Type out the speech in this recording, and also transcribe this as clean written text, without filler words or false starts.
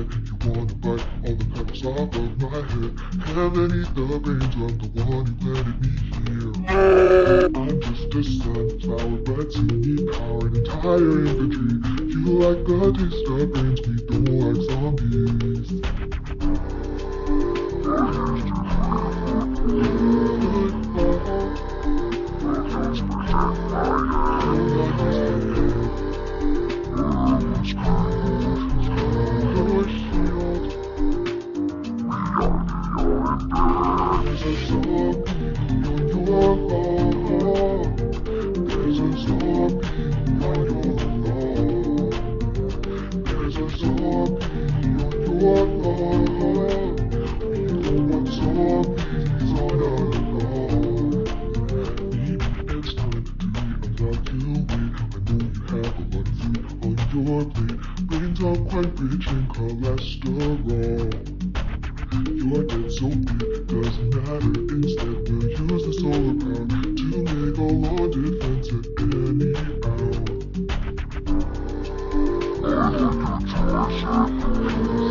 bed. You wanna bite all the petals off of my head, and then eat the brains of the one who planted me here. I'm just a sunflower, but you need power and entire infantry. You like the taste of brains, we don't like zombies. Brains are quite rich in cholesterol. You're dead so big, doesn't matter. Instead, we'll use the solar power to make a long defense at any hour.